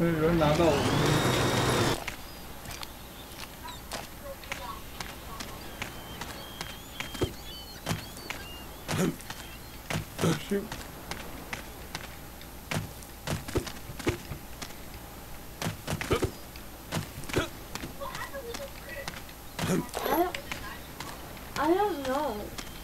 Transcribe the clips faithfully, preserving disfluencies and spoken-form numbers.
有人拿到我。Shoot. I don't, I don't know.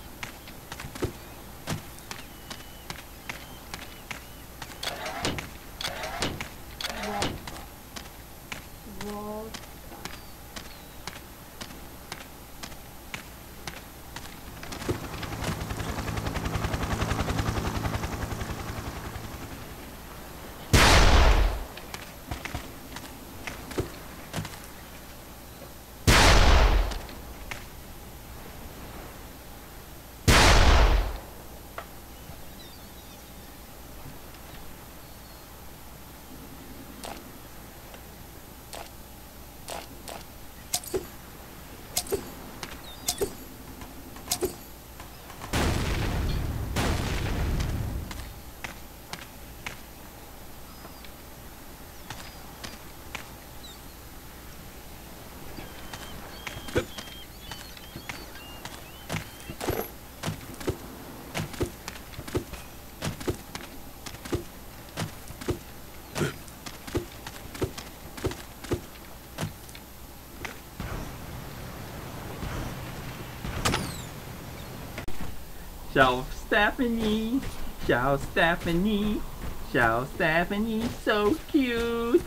Shout Stephanie, shout Stephanie, shout Stephanie, so cute.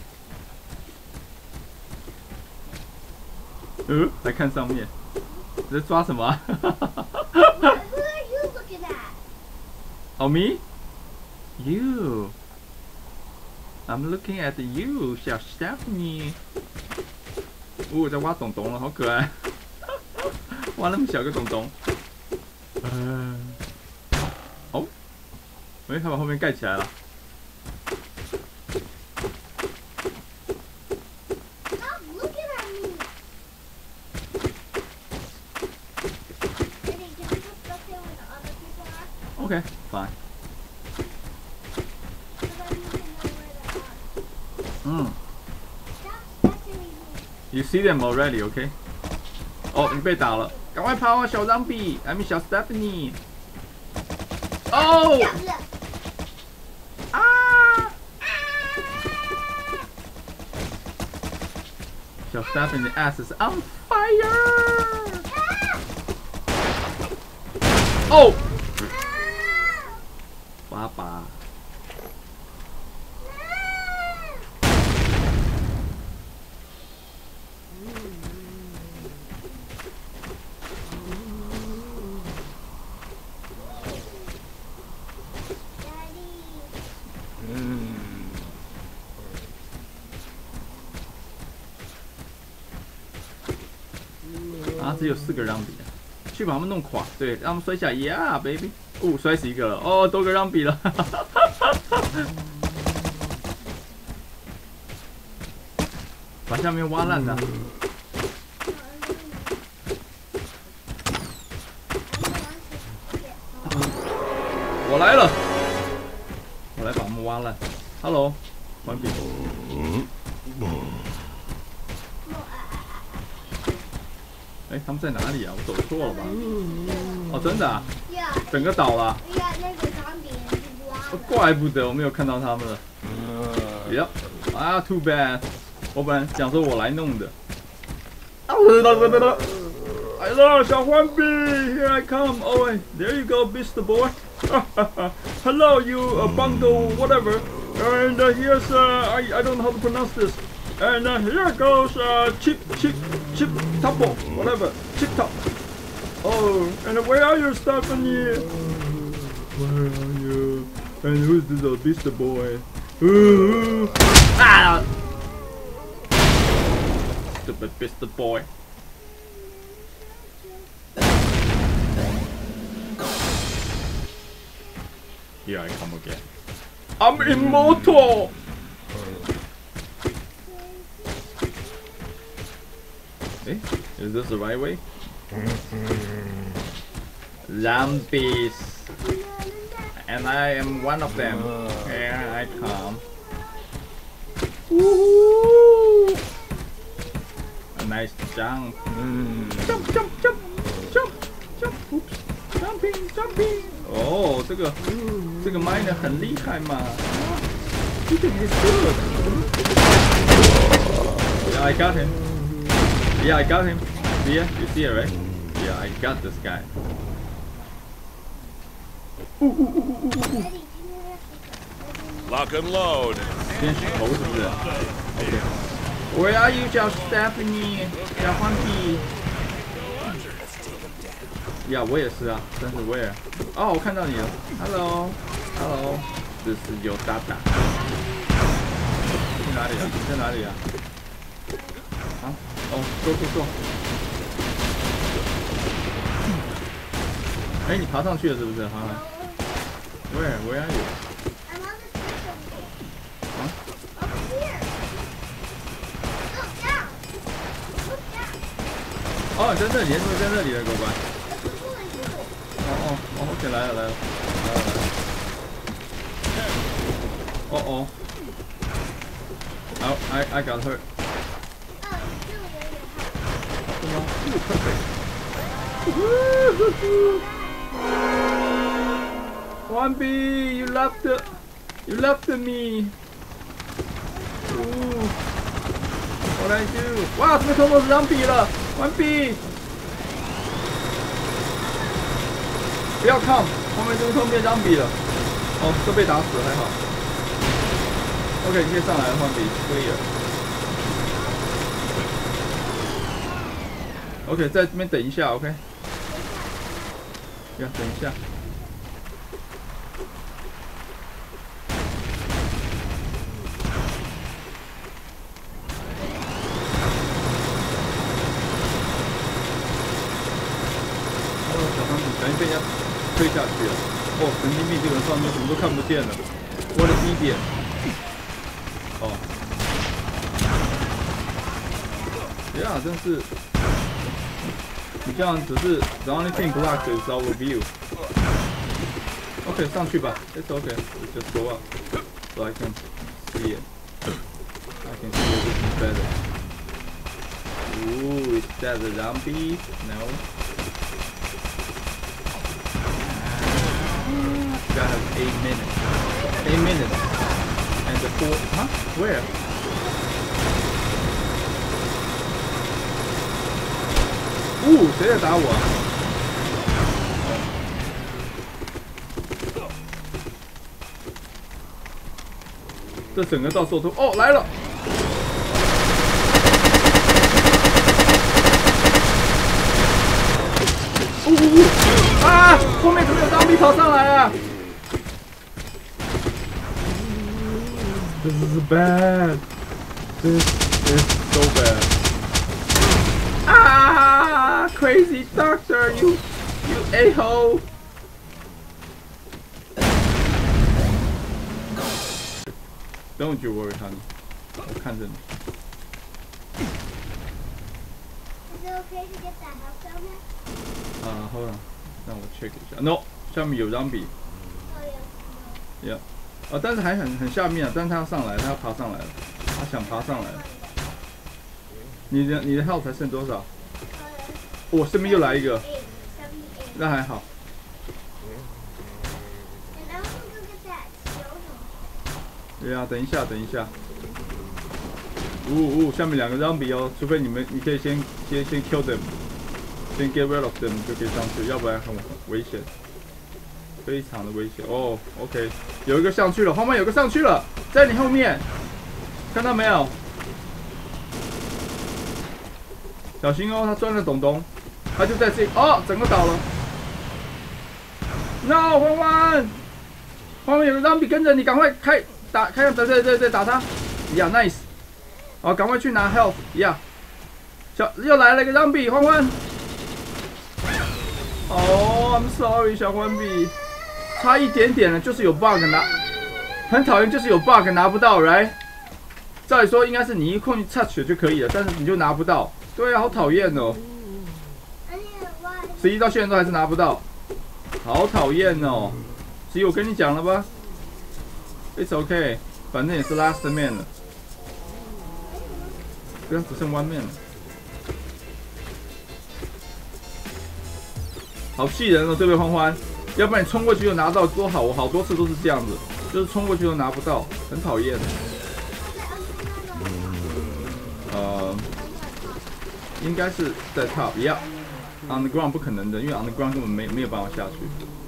呃，来看上面，你在抓什么、啊？ What are you looking at? Oh me? You. I'm looking at you, 小 Stephanie. 哦，我在挖洞洞了，好可爱。挖那么小个洞洞。嗯。哦。哎，它把后面盖起来了。 Okay, fine. Mm. You see them already, okay? 哦，你被打了，赶快跑啊，小 Zombie！ I mean 小 Stephanie。哦！啊！小 Stephanie's ass is on fire！ 哦！ 爸爸，嗯，啊，只有四个让比啊，去把他们弄垮，对，让他们摔下 ，Yeah, baby。 哦，摔死一个了！哦，多个让比了，把下面挖烂了。我来了，我来把他们挖烂。Hello， 关闭。哎，他们在哪里啊？我走错了吧？哦，真的啊！ 整个倒了，怪不得我没有看到他们了。Yep， 啊 ，too bad。我本来想说我来弄的。来了，小浣比 ，Here I come. Oh, there you go, Mister Boy. Hello, you uh, bungo whatever. And uh, here's uh, I I don't know how to pronounce this. And uh, here goes uh, chip chip chip topo whatever chip top. Oh, and where are you, Stephanie? Where are you? And who's this uh, Mister Boy? Ooh. Ah! Stupid Mister Boy. Here I come again. I'm immortal! Eh? Is this the right way? Zombies, and I am one of them. Here I come. Woohoo! A nice jump. Mm. Jump, jump, jump, jump, jump. Oops. Jumping, jumping.哦，这个这个 miner 很厉害嘛。He did good. Yeah, I got him. Yeah, I got him. Yeah, you see it, right? Yeah, I got this guy. Ooh, ooh, ooh, ooh, ooh, ooh. Lock and load. 先洗头是不是 ？OK. Where are you, 小 Stephanie？ 小欢喜。呀，我也是啊，但是 where？ 哦，我看到你了。Hello，Hello， 这是有大大。去哪里啊？你在哪里啊？啊？哦，坐坐坐。哎，你爬上去了是不是？好来。Where? Where are you? I'm on the system. 啊？ Over here. Look down. Look down. 哦，在这里，是不是在这里了，狗乖？ Look pulling through. 哦哦哦 ，OK， 来了来了来了来了。哦哦。Oh, I I got hurt. Oh, you're still there. You're 是吗？哦 ，perfect. One B, you left the, you left me. Ooh, what I do? 哇，这边通通是张笔了。One B， 不要靠，后面这边通变张笔了。哦，都被打死了，还好。OK， 你可以上来了，换笔，clear。OK， 在这边等一下 ，OK。呀，等一下。哦，小黄笔，小心被人家推下去了。哦，神经病，这个人上面什么都看不见了。我的低点。哦。呀，真是。 你这样只是 the only thing blocked is our view. OK， 上去吧 ，It's OK. Just go up so I can see it. I can see it better. Ooh, is that a zombie? No. Gotta have eight minutes. Eight minutes. And the four. Huh? Where? 哦，谁在打我啊？这整个到时候都哦来了！呜呜呜！啊！后面怎么有张逼跑上来啊 ？This is bad. This is so bad. Ah, crazy doctor, you, you a-hole. Don't you worry, honey. 我看着你。 Is it okay to get that house down there? 啊 ，Hold on， 让我 check 一下。No， 下面有张笔。 Oh yeah. Yeah。啊，但是还很很下面啊，但是他要上来，他要爬上来了，他想爬上来了。你的你的 health 才剩多少？我、哦、这边又来一个，那还好。对啊，等一下，等一下。呜、哦、呜、哦，下面两个 zombie 哦，除非你们，你可以先先先 kill them， 先 get rid of them 就可以上去，要不然很危险，非常的危险。哦 ，OK， 有一个上去了，后面有个上去了，在你后面，看到没有？小心哦，他钻了洞洞，他就在这里哦，整个倒了。No， 欢欢，后面有个 zombie 跟着你，赶快开打，开对对对对，打他。呀、yeah, ，nice。好，赶快去拿 health。呀、yeah ，小又来了一个 zombie， 欢欢。哦、oh, ，I'm sorry， 小欢比，差一点点了，就是有 bug 拿，很讨厌，就是有 bug 拿不到 ，right？ 照理说应该是你一控制 touch 就可以了，但是你就拿不到。对啊，好讨厌哦！十一到现在都还是拿不到，好讨厌哦！十一，我跟你讲了吧 ，It's OK， 反正也是 last man 了。 这样只剩弯面了。好气人哦，这位欢欢，要不然你冲过去就拿到多好，我好多次都是这样子，就是冲过去都拿不到，很讨厌。呃，应该是在 top，yeah，on the ground 不可能的，因为 on the ground 根本没没有办法下去。